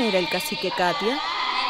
era el cacique Catia?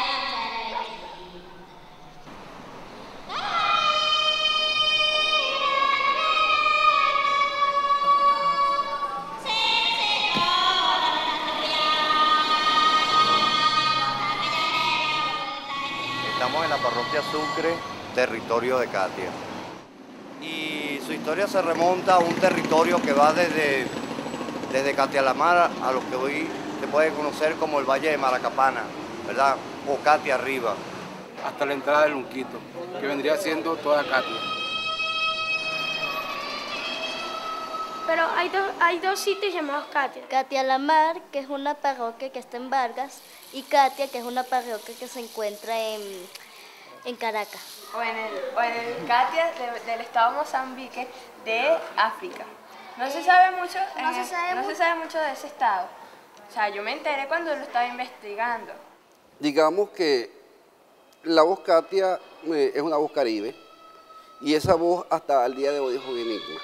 Estamos en la parroquia Sucre, territorio de Catia. Y su historia se remonta a un territorio que va desde Catia la Mar a lo que hoy se puede conocer como el Valle de Maracapana, ¿verdad? O Catia arriba. Hasta la entrada del Unquito, que vendría siendo toda Catia. Pero hay dos sitios llamados Catia. Catia la Mar, que es una parroquia que está en Vargas, y Catia, que es una parroquia que se encuentra en Caracas. O en el Catia del estado Mozambique de África. No se sabe mucho de ese estado. O sea, yo me enteré cuando lo estaba investigando. Digamos que la voz Catia es una voz caribe, y esa voz hasta el día de hoy es un enigma.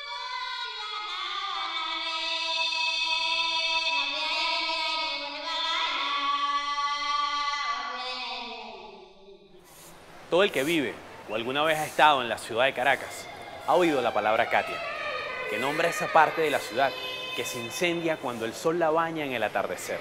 Todo el que vive o alguna vez ha estado en la ciudad de Caracas ha oído la palabra Catia, que nombra esa parte de la ciudad que se incendia cuando el sol la baña en el atardecer.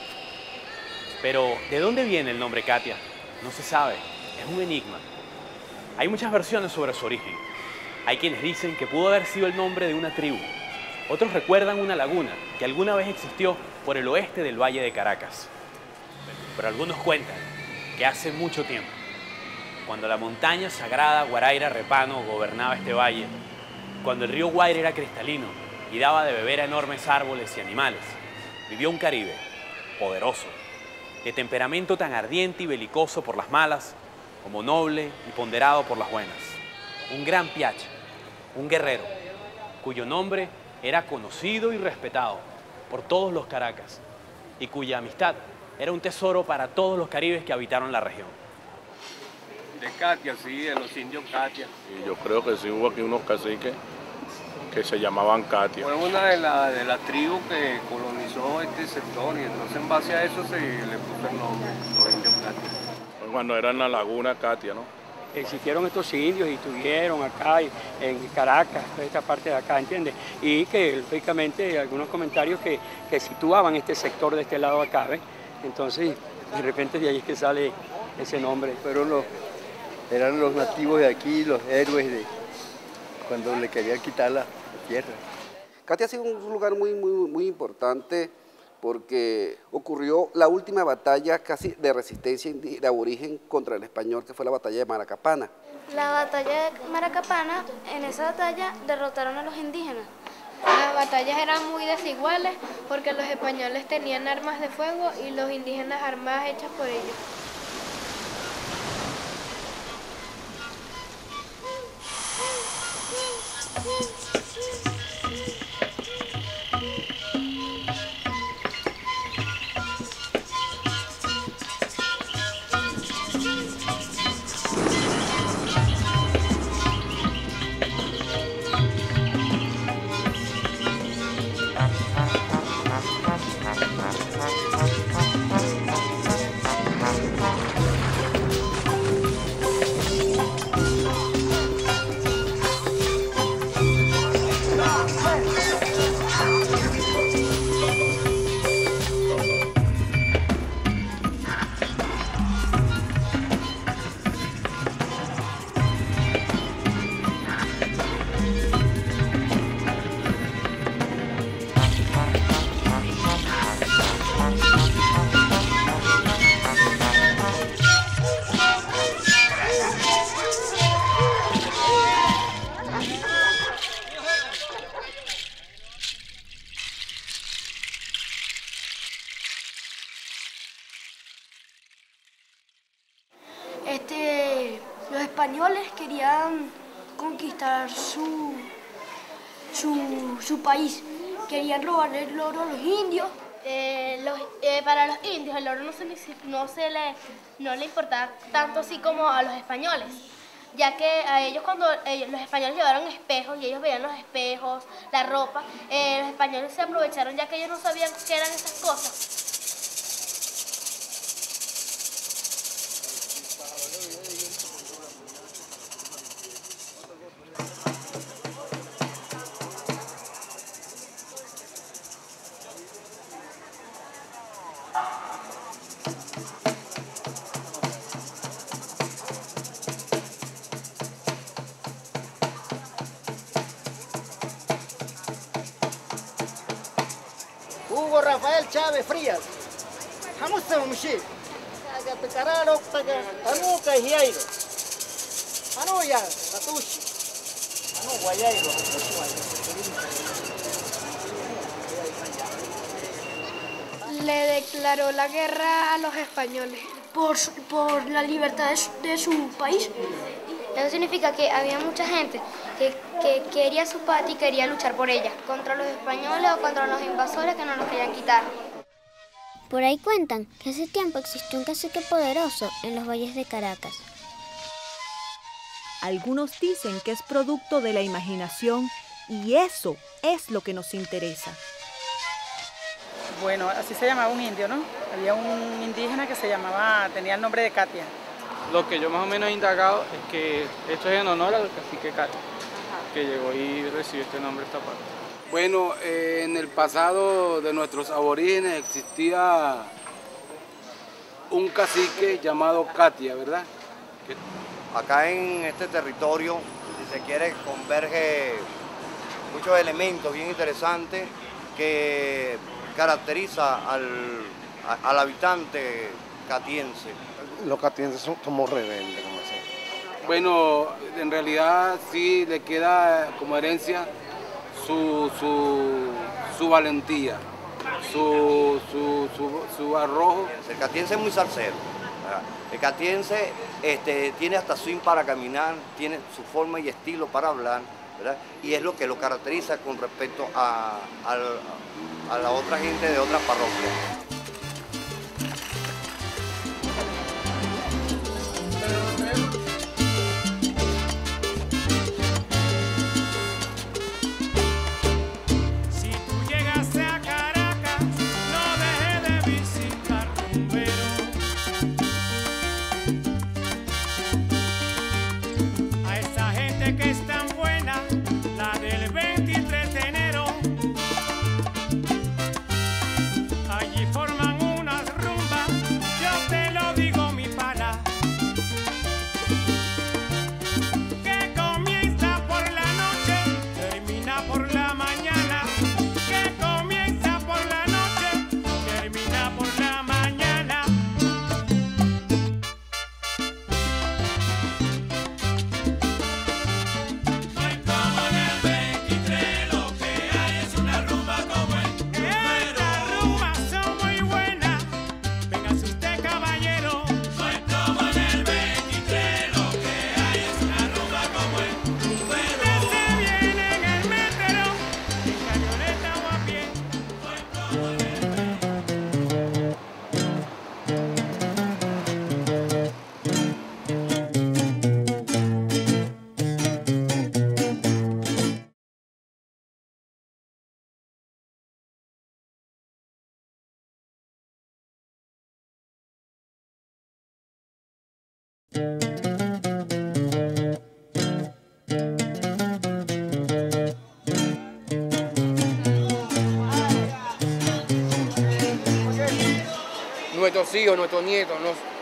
Pero, ¿de dónde viene el nombre Catia? No se sabe, es un enigma. Hay muchas versiones sobre su origen. Hay quienes dicen que pudo haber sido el nombre de una tribu. Otros recuerdan una laguna que alguna vez existió por el oeste del Valle de Caracas. Pero algunos cuentan que hace mucho tiempo, cuando la montaña sagrada Guaraíra Repano gobernaba este valle, cuando el río Guaire era cristalino y daba de beber a enormes árboles y animales, vivió un Caribe poderoso, de temperamento tan ardiente y belicoso por las malas, como noble y ponderado por las buenas. Un gran piacha, un guerrero, cuyo nombre era conocido y respetado por todos los Caracas, y cuya amistad era un tesoro para todos los caribes que habitaron la región. De Catia, sí, de los indios Catia. Y yo creo que sí hubo aquí unos caciques que se llamaban Catia. Fue una de las tribus que colonizó este sector, y entonces en base a eso se le puso el nombre, los indios Catia. Fue cuando era en la laguna Catia, ¿no? Existieron estos indios y estuvieron acá en Caracas, esta parte de acá, ¿entiendes? Y que lógicamente algunos comentarios que situaban este sector de este lado acá, ¿ves? Entonces, de repente de ahí es que sale ese nombre. Eran los nativos de aquí, los héroes de cuando le querían quitar la tierra. Catia ha sido un lugar muy importante porque ocurrió la última batalla casi de resistencia de aborigen contra el español, que fue la batalla de Maracapana. La batalla de Maracapana, en esa batalla derrotaron a los indígenas. Las batallas eran muy desiguales porque los españoles tenían armas de fuego y los indígenas armas hechas por ellos. Los españoles querían conquistar su país, querían robarle el oro a los indios. Para los indios el oro no le importaba tanto así como a los españoles, ya que a ellos cuando los españoles llevaron espejos y ellos veían los espejos, la ropa, los españoles se aprovecharon ya que ellos no sabían qué eran esas cosas. Entonces ellos agarraron y robaron el oro. Entonces ellos querían conquistar el oro. Entonces ellos Hugo Rafael Chávez Frías. Vamos a un ship. Cararo, Anuca y Jairo. Anuya, Atushi. Anu, Guayairo, Le declaró la guerra a los españoles. Por la libertad de su país. Eso significa que había mucha gente que quería su patria y quería luchar por ella, contra los españoles o contra los invasores que nos los querían quitar. Por ahí cuentan que hace tiempo existió un cacique poderoso en los valles de Caracas. Algunos dicen que es producto de la imaginación y eso es lo que nos interesa. Bueno, así se llamaba un indio, ¿no? Había un indígena que tenía el nombre de Katia. Lo que yo más o menos he indagado es que esto es en honor al cacique Katia, que llegó y recibió este nombre esta parte. Bueno, en el pasado de nuestros aborígenes existía un cacique llamado Katia, ¿verdad? Acá en este territorio, si se quiere, converge muchos elementos bien interesantes que caracteriza al habitante catiense. Los catienses somos rebeldes, como se dice. Bueno, en realidad sí le queda como herencia su valentía, su arrojo. El catiense es muy salsero. El catiense tiene hasta swing para caminar, tiene su forma y estilo para hablar, ¿verdad? Y es lo que lo caracteriza con respecto a la otra gente de otras parroquias. Que es tan buena, la del 23 de enero. Allí forman unas rumbas, yo te lo digo mi pana, que comienza por la noche, termina por la mañana, que comienza por la noche, termina por la mañana. Nuestros hijos, nuestros nietos,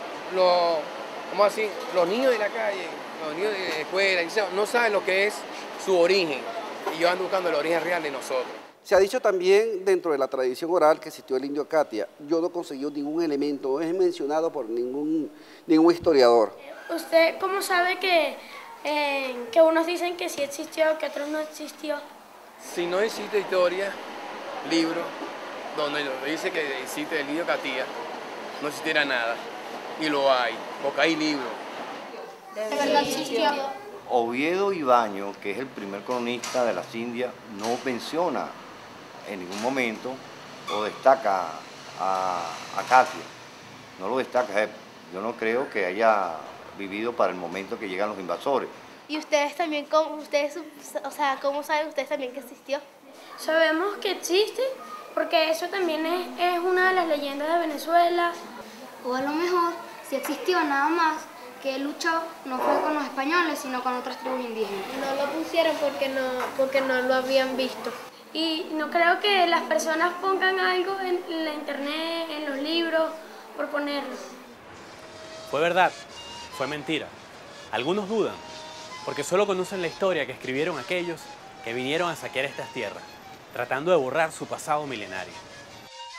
¿cómo así? Los niños de la calle, los niños de la escuela, no saben lo que es su origen y ellos andan buscando el origen real de nosotros. Se ha dicho también dentro de la tradición oral que existió el indio Katia. Yo no conseguí ningún elemento, no es mencionado por ningún historiador. ¿Usted cómo sabe que unos dicen que sí existió, que otros no existió? Si no existe historia, libro, donde dice que existe el indio Katia, no existiera nada. Y lo hay, porque hay libros. ¿De verdad existió? Oviedo Ibaño, que es el primer cronista de las Indias, no menciona en ningún momento o destaca a Katia. No lo destaca. Yo no creo que haya vivido para el momento que llegan los invasores. ¿Y ustedes también, cómo saben ustedes también que existió? Sabemos que existe, porque eso también es una de las leyendas de Venezuela. O a lo mejor, si existió nada más, que luchó no fue con los españoles, sino con otras tribus indígenas. No lo pusieron porque no lo habían visto. Y no creo que las personas pongan algo en la internet, en los libros, por ponerlo. Fue verdad, fue mentira. Algunos dudan, porque solo conocen la historia que escribieron aquellos que vinieron a saquear estas tierras, tratando de borrar su pasado milenario.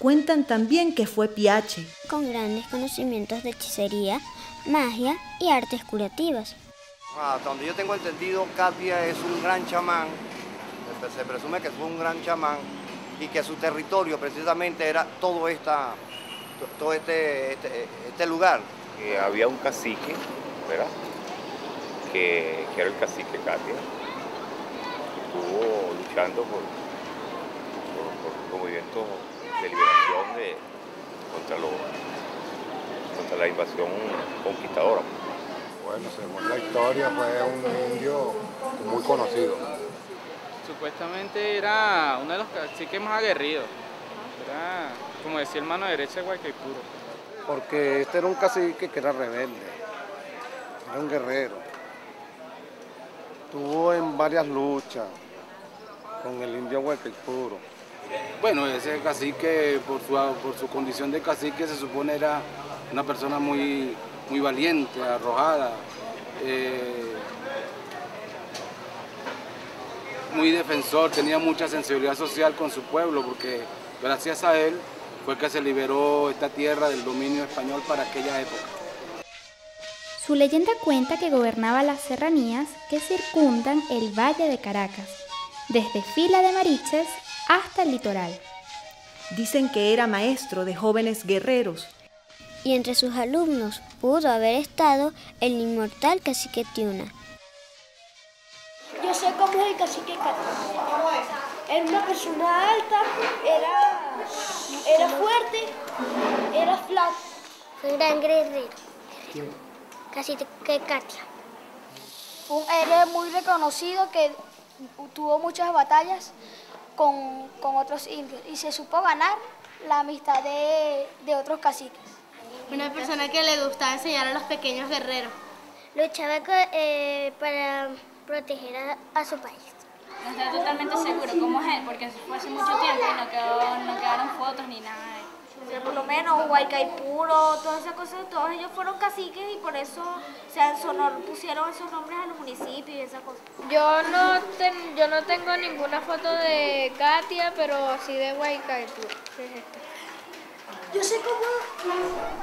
cuentan también que fue piache, con grandes conocimientos de hechicería, magia y artes curativas. Hasta donde yo tengo entendido, Katia es un gran chamán, se presume que fue un gran chamán y que su territorio precisamente era todo este lugar. Había un cacique, ¿verdad? Que era el cacique Katia. Estuvo luchando por movimientos de liberación contra la invasión conquistadora. Bueno, según la historia fue un indio muy conocido. Supuestamente era uno de los caciques más aguerridos. Era, como decía el mano derecha de Guaycaipuro. Porque este era un cacique que era rebelde, era un guerrero. Estuvo en varias luchas con el indio Guaycaipuro. Bueno, ese cacique, por su condición de cacique, se supone era una persona muy valiente, arrojada, muy defensor, tenía mucha sensibilidad social con su pueblo, porque gracias a él fue que se liberó esta tierra del dominio español para aquella época. Su leyenda cuenta que gobernaba las serranías que circundan el Valle de Caracas, desde Fila de Mariches hasta el litoral. Dicen que era maestro de jóvenes guerreros. Y entre sus alumnos pudo haber estado el inmortal cacique Tiuna. Yo sé cómo es el cacique Katia. Era una persona alta, era fuerte, era flaco. Fue un gran guerrero. Cacique Katia. Fue un héroe muy reconocido que tuvo muchas batallas con otros indios y se supo ganar la amistad de otros caciques. Una persona que le gustaba enseñar a los pequeños guerreros. Luchaba para proteger a su país. No estoy totalmente seguro cómo es él, porque fue hace mucho tiempo y no quedaron fotos ni nada de eso. O sea, por lo menos Guaycaipuro, todas esas cosas, todos ellos fueron caciques y por eso pusieron esos nombres a los municipios y esas cosas. Yo no tengo ninguna foto de Katia, pero sí de Guaycaipuro. Yo sé cómo...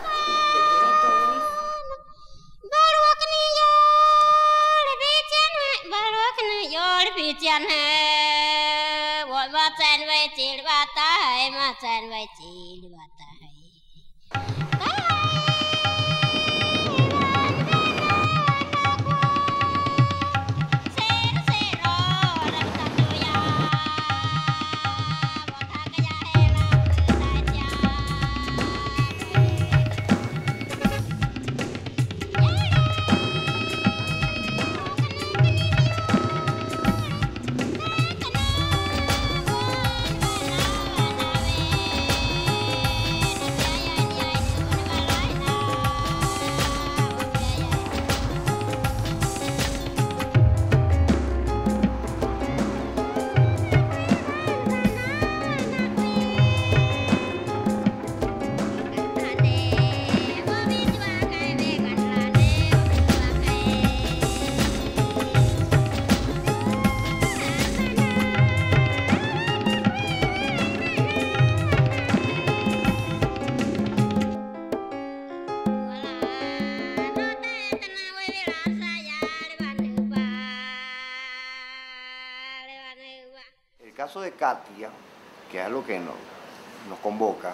El caso de Katia, que es lo que nos convoca,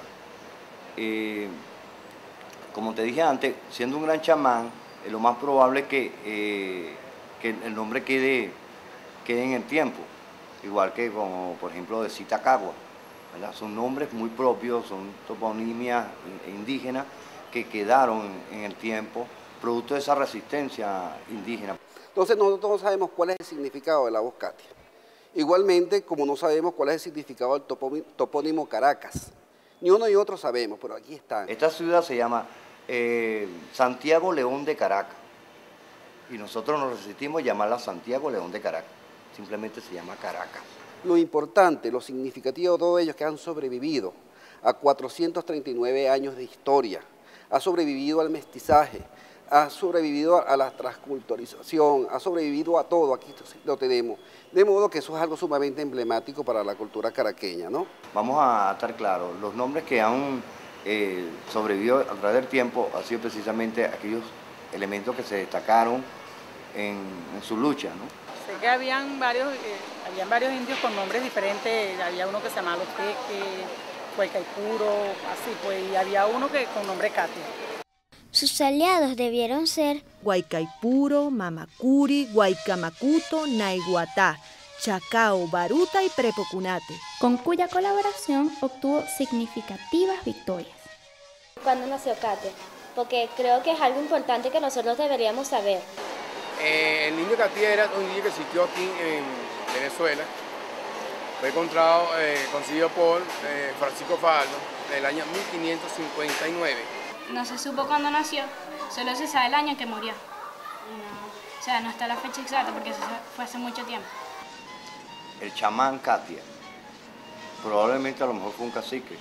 como te dije antes, siendo un gran chamán, lo más probable es que el nombre quede en el tiempo, igual que como por ejemplo de Sitacagua, ¿verdad? Son nombres muy propios, son toponimias indígenas que quedaron en el tiempo, producto de esa resistencia indígena. Entonces nosotros no sabemos cuál es el significado de la voz Katia. Igualmente, como no sabemos cuál es el significado del topónimo Caracas. Ni uno ni otro sabemos, pero aquí están. Esta ciudad se llama Santiago León de Caracas. Y nosotros nos resistimos a llamarla Santiago León de Caracas. Simplemente se llama Caracas. Lo importante, lo significativo de todos ellos que han sobrevivido a 439 años de historia, ha sobrevivido al mestizaje, ha sobrevivido a la transculturización, ha sobrevivido a todo, aquí lo tenemos. De modo que eso es algo sumamente emblemático para la cultura caraqueña, ¿no? Vamos a estar claros, los nombres que han sobrevivido a través del tiempo han sido precisamente aquellos elementos que se destacaron en su lucha, ¿no? Sé que habían varios indios con nombres diferentes, había uno que se llamaba Los Peques, Guaycaipuro, así pues, y había uno que con nombre Katia. Sus aliados debieron ser Guaycaipuro, Mamacuri, Guaycamacuto, Naiguatá, Chacao, Baruta y Prepocunate, con cuya colaboración obtuvo significativas victorias. ¿Cuándo nació Katia? Porque creo que es algo importante que nosotros deberíamos saber. El indio Katia era un indio que existió aquí en Venezuela. Fue encontrado, conseguido por Francisco Fajardo en el año 1559. No se supo cuándo nació, solo se sabe el año en que murió. No, o sea, no está la fecha exacta porque eso fue hace mucho tiempo. El chamán Katia, probablemente a lo mejor fue un cacique.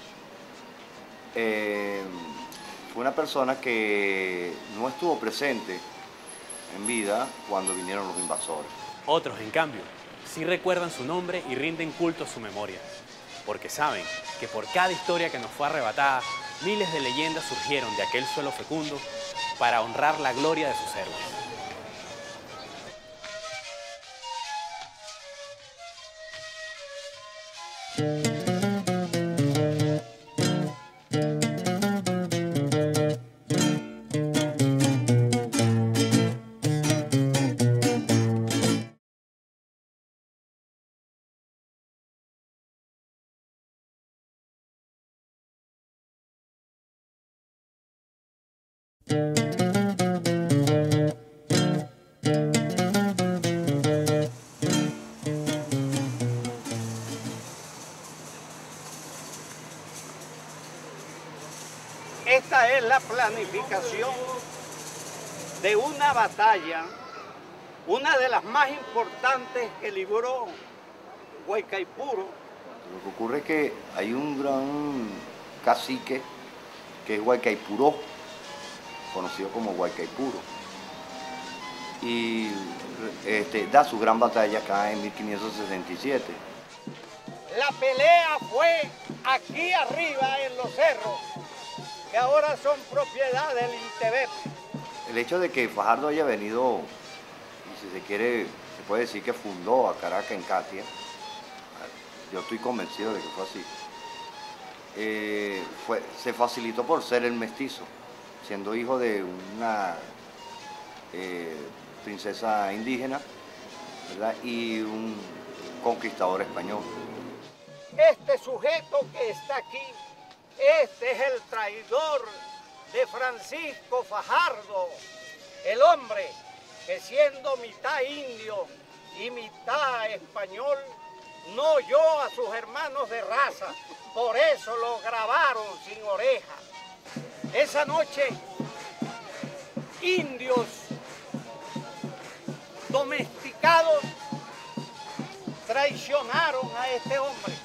Fue una persona que no estuvo presente en vida cuando vinieron los invasores. Otros, en cambio, sí recuerdan su nombre y rinden culto a su memoria, porque saben que por cada historia que nos fue arrebatada, miles de leyendas surgieron de aquel suelo fecundo para honrar la gloria de sus héroes. Esta es la planificación de una batalla, una de las más importantes que libró Guaycaipuro. Lo que ocurre es que hay un gran cacique que es Guaycaipuro, conocido como Guaycaipuro, y da su gran batalla acá en 1567. La pelea fue aquí arriba en los cerros, que ahora son propiedad del Intebet. El hecho de que Fajardo haya venido, y si se quiere, se puede decir que fundó a Caracas en Katia, yo estoy convencido de que fue así. Se facilitó por ser el mestizo, siendo hijo de una princesa indígena, ¿verdad? Y un conquistador español. Este sujeto que está aquí, este es el traidor de Francisco Fajardo, el hombre que siendo mitad indio y mitad español, no oyó a sus hermanos de raza, por eso lo grabaron sin oreja. Esa noche, indios domesticados traicionaron a este hombre.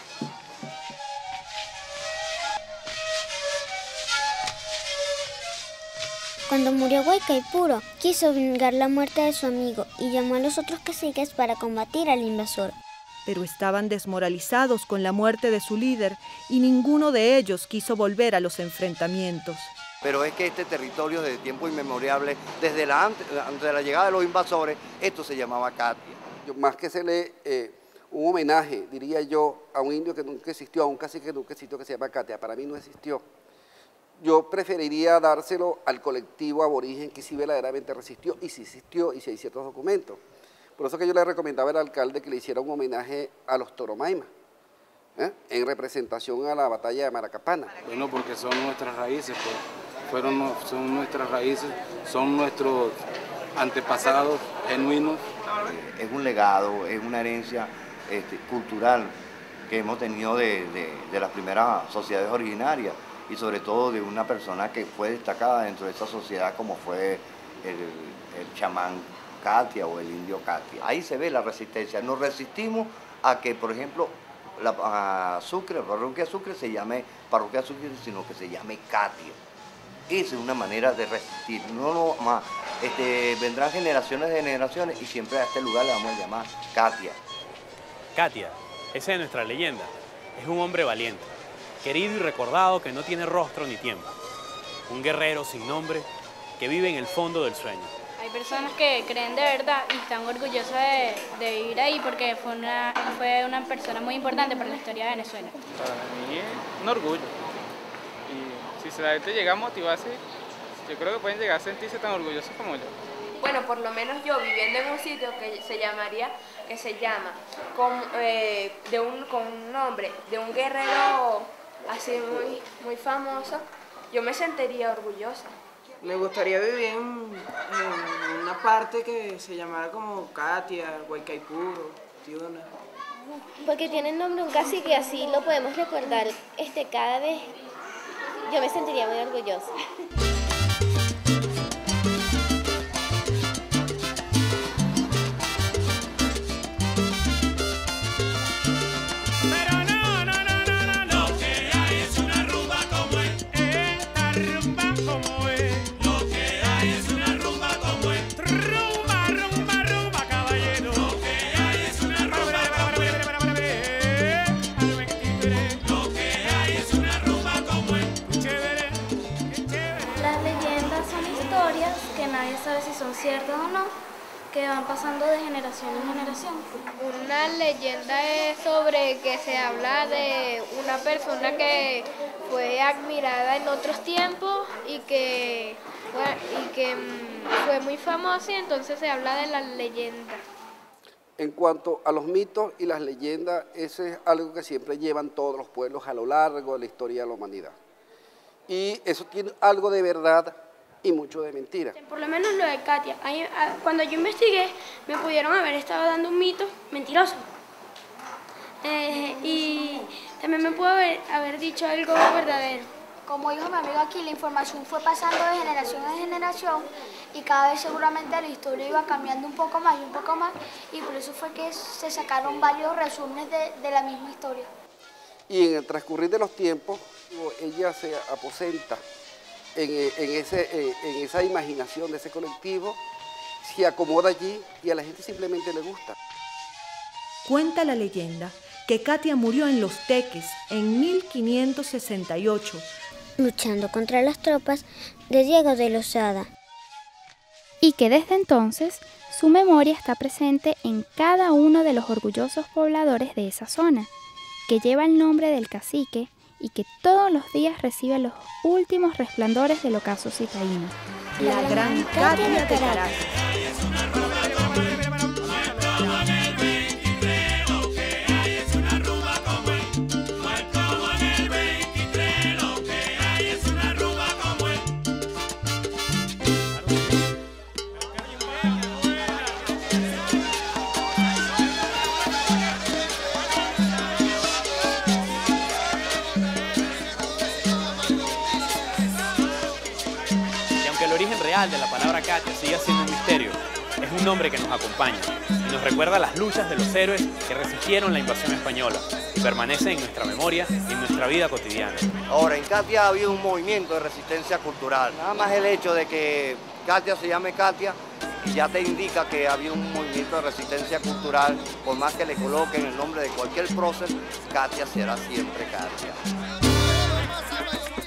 Cuando murió Guaycaipuro, quiso vengar la muerte de su amigo y llamó a los otros caciques para combatir al invasor. Pero estaban desmoralizados con la muerte de su líder y ninguno de ellos quiso volver a los enfrentamientos. Pero es que este territorio desde tiempo inmemorial, desde antes de la llegada de los invasores, esto se llamaba Katia. Más que hacerle un homenaje, diría yo, a un indio que nunca existió, a un cacique que nunca existió, que se llama Katia, para mí no existió. Yo preferiría dárselo al colectivo aborigen que sí verdaderamente resistió, y sí existió, y sí hay ciertos documentos. Por eso que yo le recomendaba al alcalde que le hiciera un homenaje a los Toromaima, en representación a la batalla de Maracapana. Bueno, porque son nuestras raíces, pues. Son nuestras raíces, son nuestros antepasados genuinos. Es un legado, es una herencia cultural que hemos tenido de las primeras sociedades originarias, y sobre todo de una persona que fue destacada dentro de esa sociedad como fue el chamán Katia o el indio Katia. Ahí se ve la resistencia. Nos resistimos a que, por ejemplo, la parroquia Sucre se llame parroquia Sucre, sino que se llame Katia. Esa es una manera de resistir. No más. Vendrán generaciones de generaciones y siempre a este lugar le vamos a llamar Katia. Katia, esa es nuestra leyenda. Es un hombre valiente, querido y recordado que no tiene rostro ni tiempo. Un guerrero sin nombre que vive en el fondo del sueño. Hay personas que creen de verdad y están orgullosas de vivir ahí porque fue una persona muy importante para la historia de Venezuela. Para mí es un orgullo. Y si la gente llega a motivarse, yo creo que pueden llegar a sentirse tan orgullosos como yo. Bueno, por lo menos yo viviendo en un sitio que se llama con un nombre de un guerrero así muy famoso, yo me sentiría orgullosa. Me gustaría vivir en una parte que se llamara como Katia, Guaycaipuro, Tiuna. Porque tiene el nombre de un cacique, así lo podemos recordar cada vez. Yo me sentiría muy orgullosa. Que nadie sabe si son ciertas o no, que van pasando de generación en generación. Una leyenda es sobre que se habla de una persona que fue admirada en otros tiempos y que fue muy famosa, y entonces se habla de la leyenda. En cuanto a los mitos y las leyendas, eso es algo que siempre llevan todos los pueblos a lo largo de la historia de la humanidad. Y eso tiene algo de verdad y mucho de mentira. Por lo menos lo de Katia. Cuando yo investigué, me pudieron haber estado dando un mito mentiroso. Y también me pudo haber dicho algo verdadero. Como dijo mi amigo aquí, la información fue pasando de generación en generación y cada vez seguramente la historia iba cambiando un poco más y por eso fue que se sacaron varios resúmenes de la misma historia. Y en el transcurrir de los tiempos, ella se aposenta en esa imaginación de ese colectivo, se acomoda allí y a la gente simplemente le gusta. Cuenta la leyenda que Katia murió en Los Teques en 1568, luchando contra las tropas de Diego de Lozada. Y que desde entonces su memoria está presente en cada uno de los orgullosos pobladores de esa zona, que lleva el nombre del cacique y que todos los días recibe los últimos resplandores del ocaso citadino. La gran Katia de Caracas. De la palabra Katia sigue siendo un misterio. Es un nombre que nos acompaña y nos recuerda las luchas de los héroes que resistieron la invasión española y permanece en nuestra memoria y en nuestra vida cotidiana. Ahora, en Katia ha habido un movimiento de resistencia cultural. Nada más el hecho de que Katia se llame Katia ya te indica que ha habido un movimiento de resistencia cultural. Por más que le coloquen el nombre de cualquier prócer, Katia será siempre Katia.